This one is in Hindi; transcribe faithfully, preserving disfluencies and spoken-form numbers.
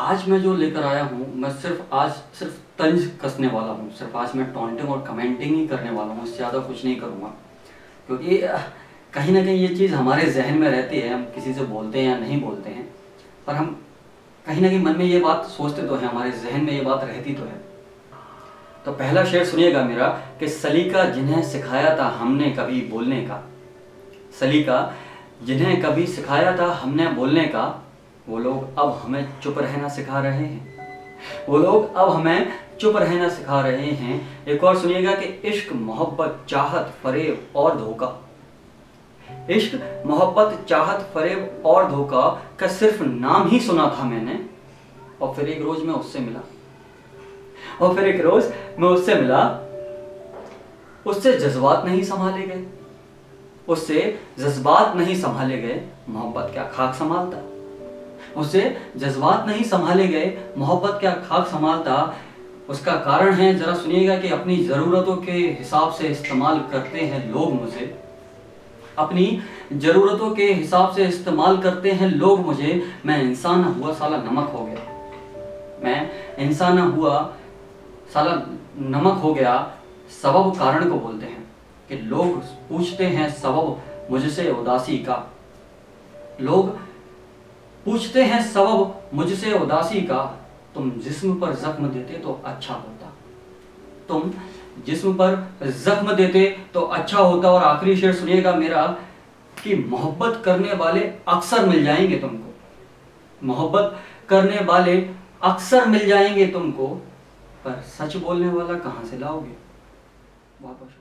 आज मैं जो लेकर आया हूँ, मैं सिर्फ आज सिर्फ तंज कसने वाला हूँ। सिर्फ आज मैं टॉन्टिंग और कमेंटिंग ही करने वाला हूँ, इससे ज़्यादा कुछ नहीं करूँगा। क्योंकि कहीं ना कहीं ये चीज़ हमारे जहन में रहती है, हम किसी से बोलते हैं या नहीं बोलते हैं, पर हम कहीं ना कहीं मन में ये बात सोचते तो हैं, हमारे जहन में ये बात रहती तो है। तो पहला शेर सुनिएगा मेरा कि सलीका जिन्हें सिखाया था हमने कभी बोलने का, सलीका जिन्हें कभी सिखाया था हमने बोलने का, वो लोग अब हमें चुप रहना सिखा रहे हैं। वो लोग अब हमें चुप रहना सिखा रहे हैं। एक और सुनिएगा कि इश्क मोहब्बत चाहत फरेब और धोखा, इश्क मोहब्बत चाहत फरेब और धोखा का सिर्फ नाम ही सुना था मैंने, और फिर एक रोज मैं उससे मिला और फिर एक रोज मैं उससे मिला उससे जज्बात नहीं संभाले गए, उससे जज्बात नहीं संभाले गए, मोहब्बत क्या खाक संभालता, उससे जज्बात नहीं संभाले गए, मोहब्बत क्या खाक संभालता। उसका कारण है, जरा सुनिएगा कि अपनी ज़रूरतों के हिसाब से इस्तेमाल करते हैं लोग मुझे, अपनी ज़रूरतों के हिसाब से इस्तेमाल करते हैं लोग मुझे। मैं इंसान हुआ साला नमक हो गया, मैं इंसान हुआ साला नमक हो गया। सबब कारण को बोलते हैं कि लोग पूछते हैं सबब मुझसे उदासी का, लोग पूछते हैं सबब मुझसे उदासी का। तुम जिस्म पर जख्म देते तो अच्छा होता, तुम जिस्म पर जख्म देते तो अच्छा होता। और आखिरी शेर सुनिएगा मेरा कि मोहब्बत करने वाले अक्सर मिल जाएंगे तुमको, मोहब्बत करने वाले अक्सर मिल जाएंगे तुमको, पर सच बोलने वाला कहाँ से लाओगे। बहुत बहुत